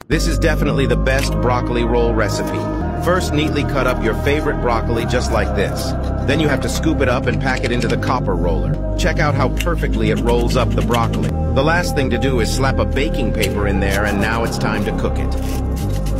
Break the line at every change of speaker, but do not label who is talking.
This is definitely the best broccoli roll recipe. First, neatly cut up your favorite broccoli just like this. Then you have to scoop it up and pack it into the copper roller. Check out how perfectly it rolls up the broccoli. The last thing to do is slap a baking paper in there, and now it's time to cook it.